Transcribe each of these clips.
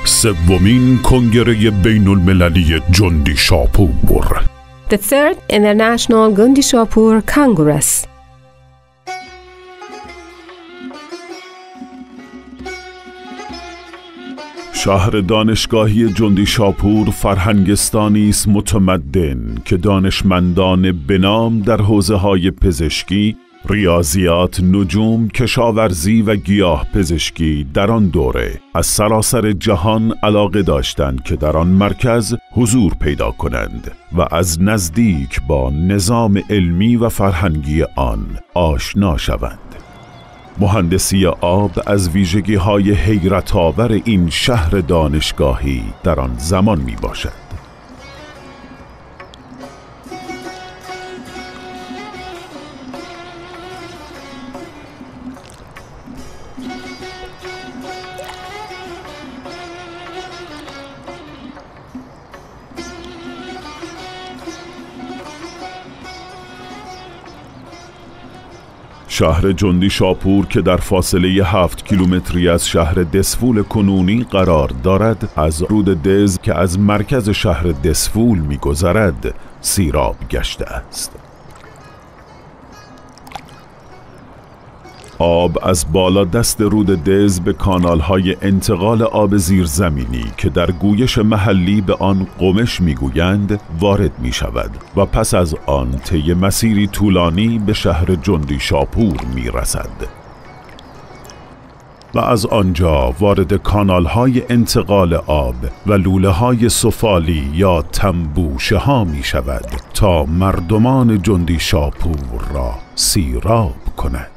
سومین کنگره بین المللی جندی شاپور. The third International Gundishapur Congress. شهر دانشگاهی جندی شاپور فرهنگستانی است متمدن که دانشمندان بنام در حوزه‌های پزشکی، ریاضیات، نجوم، کشاورزی و گیاه پزشکی در آن دوره از سراسر جهان علاقه داشتند که در آن مرکز حضور پیدا کنند و از نزدیک با نظام علمی و فرهنگی آن آشنا شوند. مهندسی آب از ویژگی‌های حیرت‌آور این شهر دانشگاهی در آن زمان میباشد. شهر جندی شاپور که در فاصله 7 کیلومتری از شهر دسفول کنونی قرار دارد، از رود دز که از مرکز شهر دسفول می‌گذرد سیراب گشته است. آب از بالا دست رود دز به کانال‌های انتقال آب زیرزمینی که در گویش محلی به آن قمش می‌گویند وارد می‌شود و پس از آن طی مسیری طولانی به شهر جندی شاپور می‌رسد و از آنجا وارد کانال‌های انتقال آب و لوله‌های سفالی یا تنبوشه‌ها می‌شود تا مردمان جندی شاپور را سیراب کند.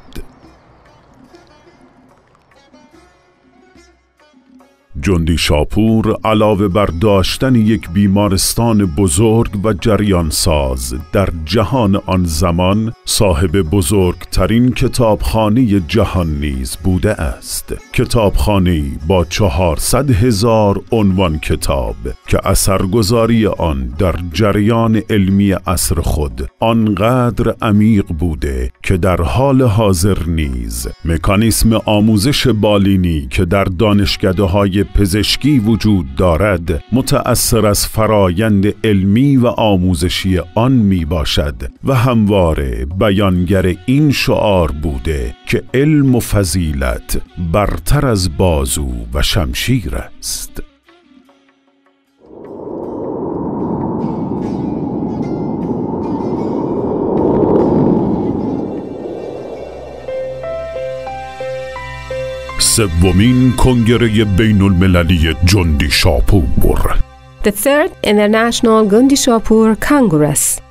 جندی شاپور علاوه بر داشتن یک بیمارستان بزرگ و جریانساز در جهان آن زمان، صاحب بزرگترین کتابخانه جهان نیز بوده است. کتابخانه‌ای با 400,000 عنوان کتاب که اثرگذاری آن در جریان علمی عصر خود آنقدر عمیق بوده که در حال حاضر نیز مکانیسم آموزش بالینی که در دانشکده‌های پزشکی وجود دارد متأثر از فرایند علمی و آموزشی آن می باشد و همواره بیانگر این شعار بوده که علم و فضیلت برتر از بازو و شمشیر است. سومین کنگره بین المللی جندی شاپور. The third International Gundishapur Congress.